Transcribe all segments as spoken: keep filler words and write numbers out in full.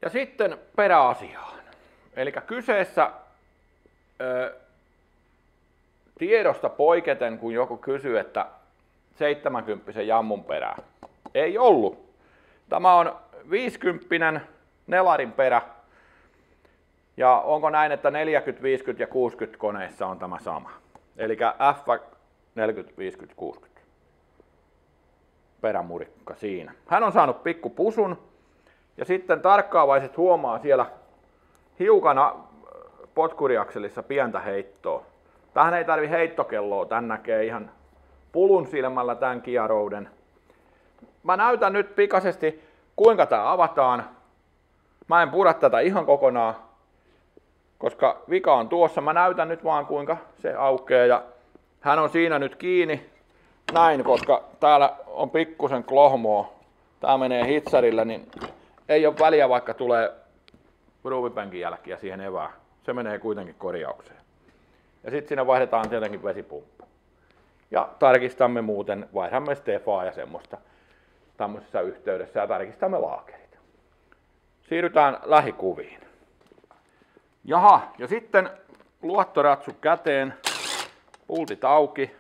Ja sitten peräasiaan. Eli kyseessä ö, tiedosta poiketen, kun joku kysyy, että seitsemänkymppisen jammun perää. Ei ollut. Tämä on viisikymppinen nelarin perä. Ja onko näin, että neljäkymmentä, viisikymmentä ja kuusikymmentä koneissa on tämä sama. Eli F neljäkymmentä, viisikymmentä, kuusikymmentä. Perämurikka siinä. Hän on saanut pikku pusun. Ja sitten tarkkaavaiset huomaa siellä hiukan potkuriakselissa pientä heittoa. Tähän ei tarvi heittokelloa, tän näkee ihan pulun silmällä tämän kierouden. Mä näytän nyt pikaisesti kuinka tää avataan. Mä en pura tätä ihan kokonaan, koska vika on tuossa. Mä näytän nyt vaan kuinka se aukeaa ja hän on siinä nyt kiinni näin, koska täällä on pikkusen klohmoa. Tää menee hitsarille, niin ei ole väliä, vaikka tulee ruuvipenkin jälkiä siihen evään. Se menee kuitenkin korjaukseen. Ja sitten siinä vaihdetaan tietenkin vesipumppu. Ja tarkistamme muuten, vaihdamme Stefaa ja semmoista tämmöisessä yhteydessä ja tarkistamme laakerit. Siirrytään lähikuviin. Jaha, ja sitten luottoratsu käteen, pultit auki.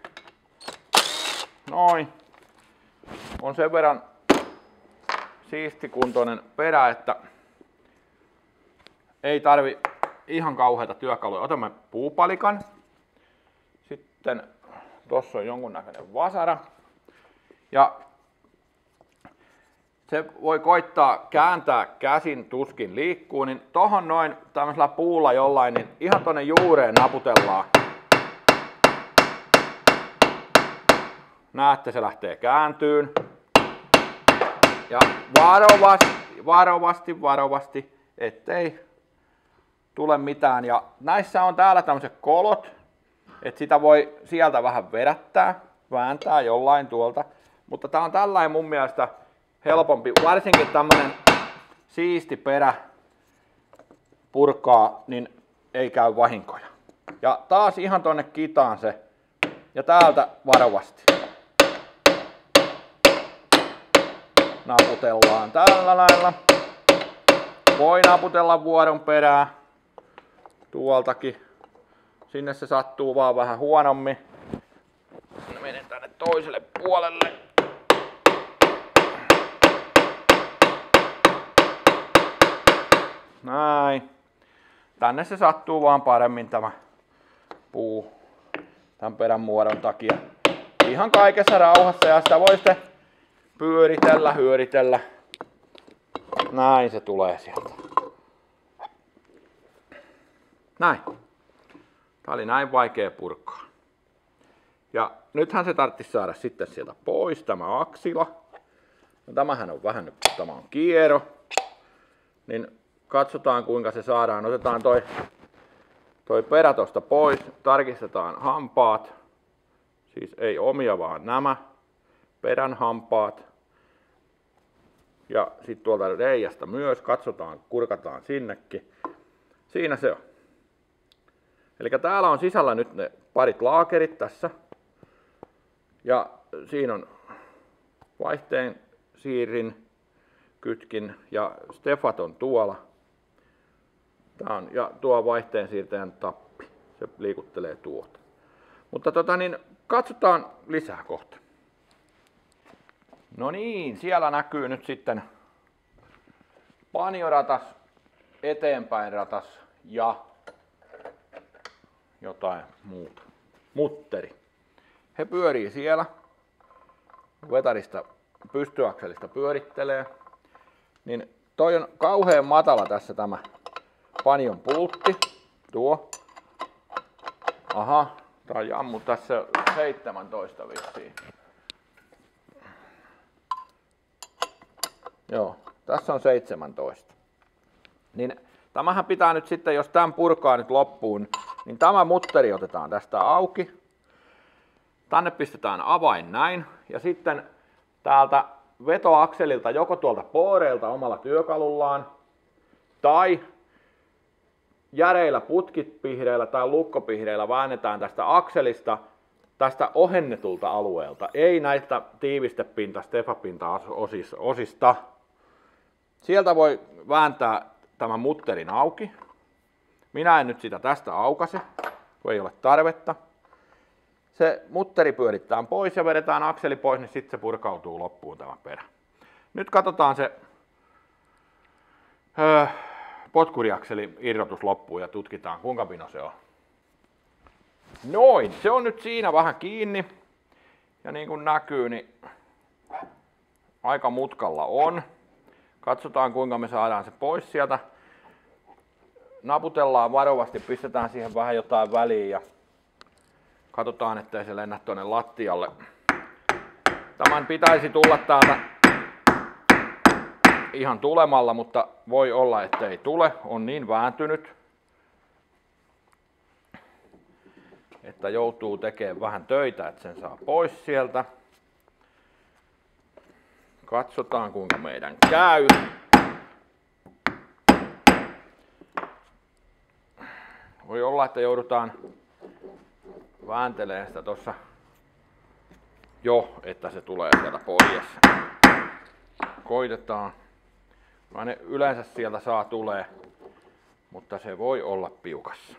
Noin. On sen verran siistikuntoinen perä, että ei tarvi ihan kauheita työkaluja. Otamme puupalikan. Sitten tuossa on jonkunnäköinen vasara. Ja se voi koittaa kääntää käsin, tuskin liikkuu, niin tohon noin tämmöisellä puulla jollain, niin ihan tonne juureen naputellaan. Näette, se lähtee kääntyyn. Ja varovasti, varovasti, varovasti, ettei tule mitään. Ja näissä on täällä tämmöiset kolot, että sitä voi sieltä vähän vedättää, vääntää jollain tuolta. Mutta tää on tällainen mun mielestä helpompi, varsinkin tämmönen siisti perä purkaa, niin ei käy vahinkoja. Ja taas ihan tonne kitaan se. Ja täältä varovasti. Naputellaan tällä lailla. Voi naputella vuoron perää. Tuoltakin. Sinne se sattuu vaan vähän huonommin. Menen tänne toiselle puolelle. Näin. Tänne se sattuu vaan paremmin tämä puu tämän perän muodon takia. Ihan kaikessa rauhassa ja sitä voi sitten pyöritellä, hyöritellä. Näin se tulee sieltä. Näin. Tää oli näin vaikea purkaa. Ja nythän se tarvitsisi saada sitten sieltä pois tämä aksila. No, tämähän on vähän nyt, tämä on kiero. Niin katsotaan kuinka se saadaan. Otetaan toi, toi perä tosta pois. Tarkistetaan hampaat. Siis ei omia vaan nämä. Perän hampaat. Ja sitten tuolta reiästä myös. Katsotaan, kurkataan sinnekin. Siinä se on. Eli täällä on sisällä nyt ne parit laakerit tässä. Ja siinä on vaihteen siirin, kytkin ja Stefat on tuolla. Tää on, ja tuo vaihteen siirtäjän tappi. Se liikuttelee tuota. Mutta tota niin, katsotaan lisää kohta. No niin, siellä näkyy nyt sitten panioratas, eteenpäin ratas ja jotain muuta. Mutteri. He pyörii siellä. Vetarista pystyakselista pyörittelee. Niin toi on kauhean matala tässä tämä panion pultti. Tuo. Aha, tää on jammu tässä seitsemäntoista vissiin. Joo, tässä on seitsemäntoista. Niin tämähän pitää nyt sitten, jos tämän purkaa nyt loppuun, niin tämä mutteri otetaan tästä auki. Tänne pistetään avain näin. Ja sitten täältä vetoakselilta, joko tuolta pooreilta omalla työkalullaan, tai järeillä putkipihdeillä tai lukkopihdeillä väännetään tästä akselista, tästä ohennetulta alueelta. Ei näistä tiivistepinta, stefapinta osista. Sieltä voi vääntää tämän mutterin auki. Minä en nyt sitä tästä aukase, kun ei ole tarvetta. Se mutteri pyörittää pois ja vedetään akseli pois, niin sitten se purkautuu loppuun tämä perä. Nyt katsotaan se öö, potkuriakseli irrotus loppuun ja tutkitaan kuinka pino se on. Noin, se on nyt siinä vähän kiinni. Ja niin kuin näkyy, niin aika mutkalla on. Katsotaan kuinka me saadaan se pois sieltä. Naputellaan varovasti, pistetään siihen vähän jotain väliin ja katsotaan, ettei se lennä tuonne lattialle. Tämän pitäisi tulla täältä ihan tulemalla, mutta voi olla, ettei tule. On niin vääntynyt, että joutuu tekemään vähän töitä, että sen saa pois sieltä. Katsotaan kuinka meidän käy. Voi olla, että joudutaan vääntelemään sitä tossa jo, että se tulee sieltä pois. Koitetaan. Mä ne yleensä sieltä saa tulee, mutta se voi olla piukassa.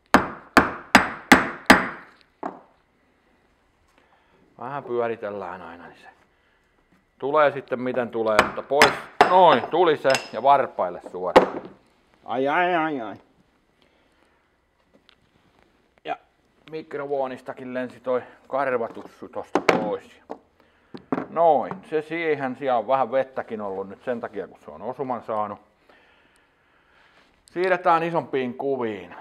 Vähän pyöritellään aina, niin se tulee sitten miten tulee, mutta pois. Noin, tuli se ja varpaille suoraan. Ai ai ai ai. Ja mikrofoonistakin lensi toi karvatussu tosta pois. Noin, se siihen. Siellä on vähän vettäkin ollut nyt sen takia, kun se on osuman saanut. Siirretään isompiin kuviin.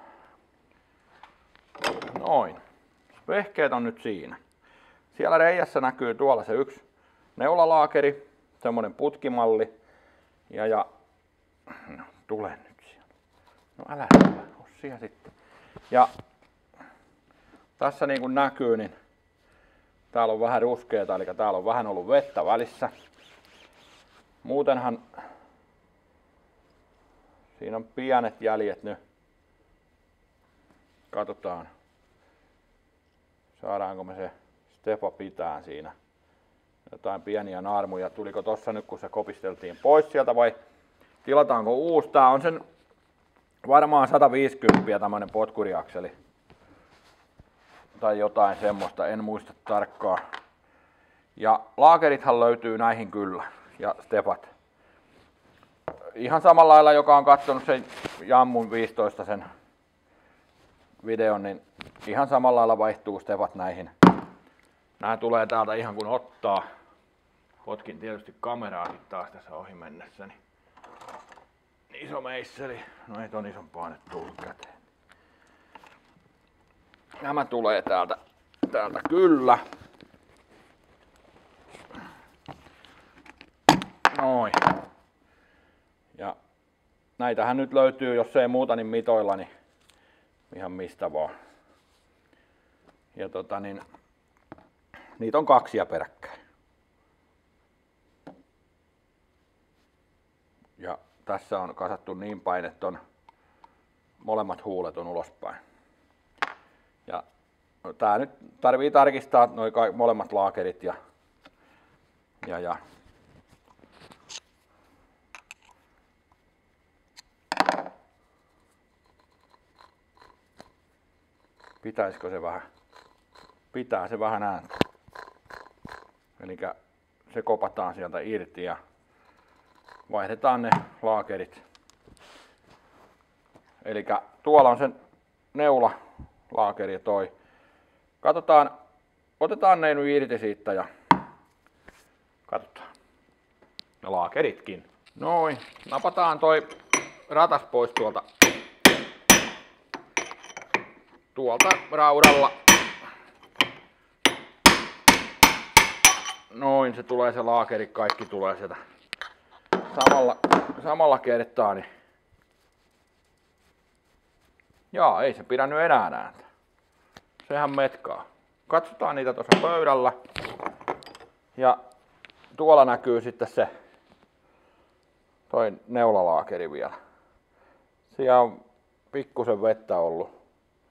Noin. Vehkeet on nyt siinä. Siellä reijässä näkyy tuolla se yksi neulalaakeri, semmonen putkimalli. Ja, ja no, tule nyt siellä. No älä tule, oo siellä sitten. Ja tässä niin kuin näkyy, niin täällä on vähän ruskeata, eli täällä on vähän ollut vettä välissä. Muutenhan siinä on pienet jäljet nyt. Katsotaan, saadaanko me se stepa pitää siinä. Jotain pieniä naarmuja. Tuliko tossa nyt, kun se kopisteltiin pois sieltä, vai tilataanko uusi? Tää on sen varmaan sata viisikymmentä tämmönen potkuriakseli. Tai jotain semmoista, en muista tarkkaan. Ja laakerithan löytyy näihin kyllä, ja stepat. Ihan samalla lailla, joka on katsonut sen Jammun viisitoista sen videon, niin ihan samalla lailla vaihtuu stepat näihin. Nämä tulee täältä ihan kun ottaa. Potkin tietysti kameraakin taas tässä ohi mennessäni. Iso meisseli. No ei ton isompaa nyt tullut käteen. Nämä tulee täältä, täältä kyllä. Noin. Ja näitähän nyt löytyy, jos ei muuta niin mitoilla, niin ihan mistä vaan. Ja tota niin, niitä on kaksia peräkkäin. Ja tässä on kasattu niin päin, että on molemmat huulet on ulospäin. Ja tää nyt tarvii tarkistaa noi molemmat laakerit ja, ja, ja pitäisikö se vähän, pitää se vähän ääntä. Elikkä se kopataan sieltä irti ja vaihdetaan ne laakerit. Elikkä tuolla on sen neula laakeri ja toi. Katsotaan, otetaan ne nyt irti siitä ja katsotaan. Ja laakeritkin. Noin, napataan toi ratas pois tuolta, tuolta raudalla. Noin, se tulee se laakeri, kaikki tulee sieltä samalla, samalla kertaa. Niin jaa, ei se pidä nyt enää ääntä. Sehän metkaa. Katsotaan niitä tuossa pöydällä. Ja tuolla näkyy sitten se toi neulalaakeri vielä. Siellä on pikkusen vettä ollut.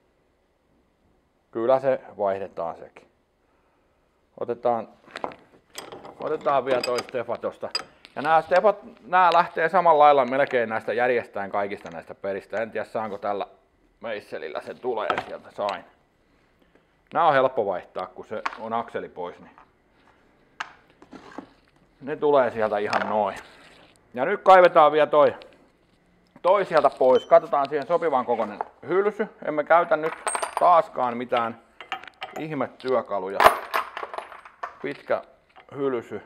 Kyllä se vaihdetaan sekin. Otetaan, otetaan vielä toi stefa tosta. Ja nämä stepot, nämä lähtee samalla lailla melkein näistä järjestäen kaikista näistä peristä. En tiedä saanko tällä meisselillä se tulee sieltä sain. Nämä on helppo vaihtaa, kun se on akseli pois. Niin ne tulee sieltä ihan noin. Ja nyt kaivetaan vielä toi, toi sieltä pois. Katsotaan siihen sopivan kokoinen hylsy. Emme käytä nyt taaskaan mitään ihmetyökaluja. Pitkä hylsy.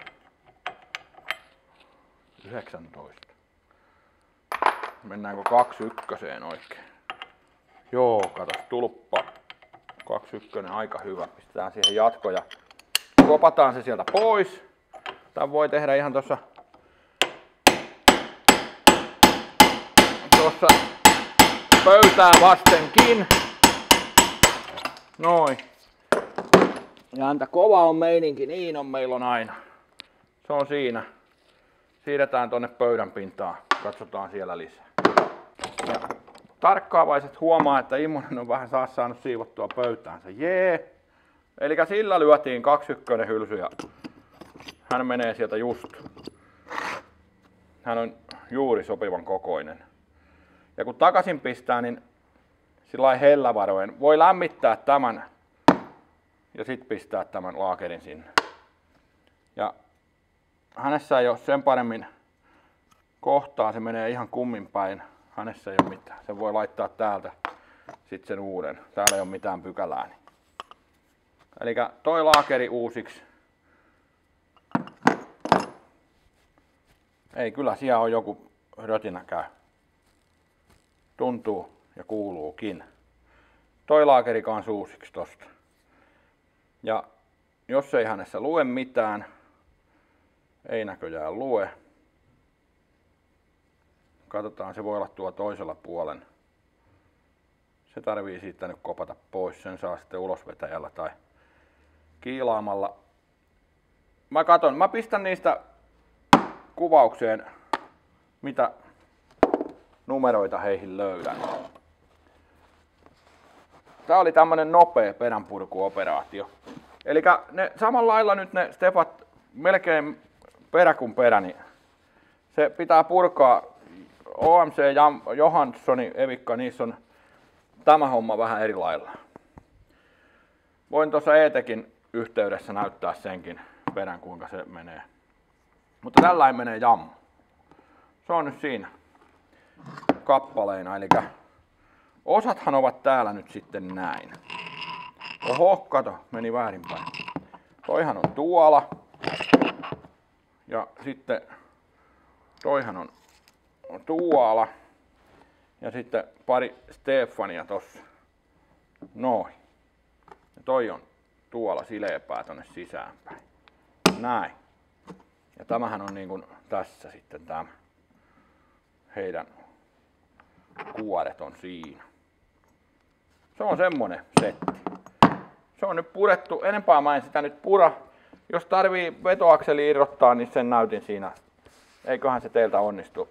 yhdeksäntoista. Mennäänkö kaksikymmentäyksi oikein? Joo, kato, tulppa. kaksikymmentäyksi aika hyvä. Pistetään siihen jatkoja. Kopataan se sieltä pois. Tän voi tehdä ihan tuossa tuossa pöytää vastenkin. Noin. Ja häntä kova on meininki, niin on meillä on aina. Se on siinä. Siirretään tonne pöydän pintaan. Katsotaan siellä lisää. Ja tarkkaavaiset huomaa, että Immonen on vähän saas saanut siivottua pöytäänsä. Jee! Elikkä sillä lyötiin kaksikymmentäyksi hylsy ja hän menee sieltä just. Hän on juuri sopivan kokoinen. Ja kun takaisin pistää, niin sillä hellävaroen voi lämmittää tämän ja sitten pistää tämän laakerin sinne. Ja hänessä ei ole sen paremmin kohtaa, se menee ihan kummin päin. Hänessä ei ole mitään. Se voi laittaa täältä sitten sen uuden. Täällä ei ole mitään pykälää. Eli toi laakeri uusiksi. Ei, kyllä siellä on joku rötinä käy. Tuntuu ja kuuluukin. Toi laakeri kans uusiksi tosta. Ja jos ei hänessä lue mitään, ei näköjään lue. Katsotaan, se voi olla tuo toisella puolen. Se tarvii siitä nyt kopata pois. Sen saa sitten ulosvetäjällä tai kiilaamalla. Mä katon, mä pistän niistä kuvaukseen, mitä numeroita heihin löydän. Tää oli tämmönen nopea peränpurkuoperaatio. Eli ne samalla lailla nyt ne stefat melkein perä kuin perä, niin se pitää purkaa. O M C, Johanssoni, Evikka, niissä on tämä homma vähän eri lailla. Voin tuossa E-tekin yhteydessä näyttää senkin perän, kuinka se menee. Mutta tällä menee jammu. Se on nyt siinä kappaleina, eli osathan ovat täällä nyt sitten näin. Oho, kato, meni väärinpäin. Toihan on tuolla. Ja sitten toihan on tuolla. Ja sitten pari Stefania tossa. Noin. Ja toi on tuolla sileäpää tonne sisäänpäin. Näin. Ja tämähän on niin kuin tässä sitten tämä. Heidän kuoret on siinä. Se on semmonen setti. Se on nyt purettu. Enempää mä en sitä nyt pura. Jos tarvii vetoakseli irrottaa, niin sen näytin siinä. Eiköhän se teiltä onnistu.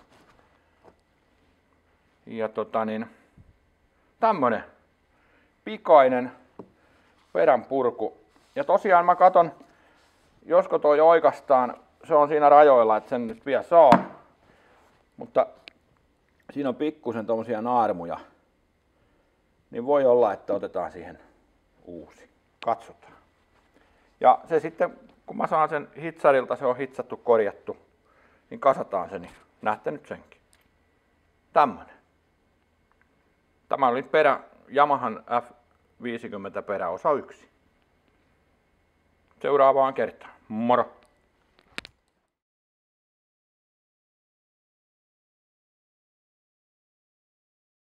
Ja tota niin, tämmönen pikainen peränpurku. Ja tosiaan mä katon, josko toi oikastaan, se on siinä rajoilla, että sen nyt vielä saa. Mutta siinä on pikkusen tommosia naarmuja. Niin voi olla, että otetaan siihen uusi. Katsotaan. Ja se sitten, kun mä saan sen hitsarilta, se on hitsattu, korjattu, niin kasataan se, niin näette nyt senkin. Tämmönen. Tämä oli perä, Yamahan F viisikymmentä peräosa yksi. Seuraavaan kertaan. Moro!